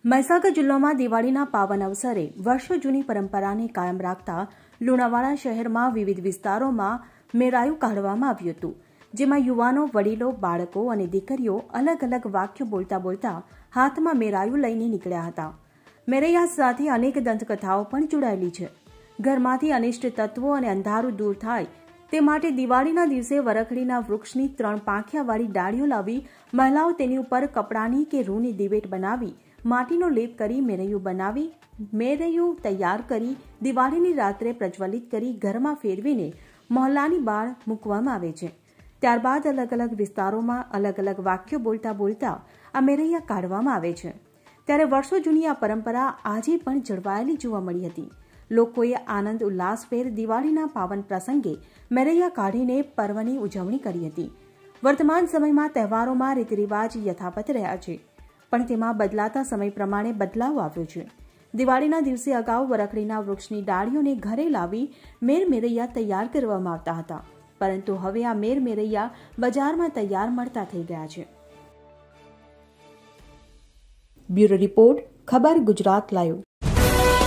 મહીસાગર જિલ્લામાં દિવાળીના પાવન અવસરે વર્ષો જૂની પરંપરાને કાયમ રાખતા લુણાવાડા શહેરમાં વિવિધ વિસ્તારોમાં મેરાયું કાઢવામાં આવ્યું હતું, જેમાં યુવાનો, વડીલો, બાળકો અને દીકરીઓ અલગ અલગ વાક્યો બોલતા બોલતા હાથમાં મેરાયું લઈને નીકળ્યા હતા. મેરૈયા સાથે અનેક દંતકથાઓ પણ જોડાયેલી છે. ઘરમાંથી અનિષ્ટ તત્વો અને અંધારું દૂર થાય તે માટે દિવાળીના દિવસે વરખડીના વૃક્ષની 3 પાંખિયાવાળી ડાળીઓ લાવી મહિલાઓ તેની ઉપર કપડાની કે રૂની દિવેટ બનાવી માટીનો લેપ કરી મેરૈયું બનાવી મેરૈયું તૈયાર કરી દિવાળીની રાત્રે પ્રજ્વલિત કરી ઘરમાં ફેરવીને મહોલ્લાની બહાર મૂકવામાં આવે છે. ત્યારબાદ અલગ અલગ વિસ્તારોમાં અલગ અલગ વાક્યો બોલતા બોલતા આ મેરૈયા કાઢવામાં આવે છે. ત્યારે વર્ષો જૂની આ પરંપરા આજે પણ જળવાયેલી જોવા મળી હતી. લોકોએ આનંદ ઉલ્લાસભેર દિવાળીના પાવન પ્રસંગે મેરૈયા કાઢીને પર્વની ઉજવણી કરી હતી. વર્તમાન સમયમાં તહેવારોમાં રીતરિવાજ યથાવત રહ્યા છે, પણ તેમાં બદલાતા સમય પ્રમાણે બદલાવ આવ્યો છે. દિવાળીના દિવસે અગાઉ વરખડીના વૃક્ષની ડાળીઓને ઘરે લાવી મેરૈયા તૈયાર કરવામાં આવતા હતા, પરંતુ હવે આ મેરૈયા બજારમાં તૈયાર મળતા થઈ ગયા છે. બ્યુરો રિપોર્ટ, ખબર ગુજરાત લાઈવ.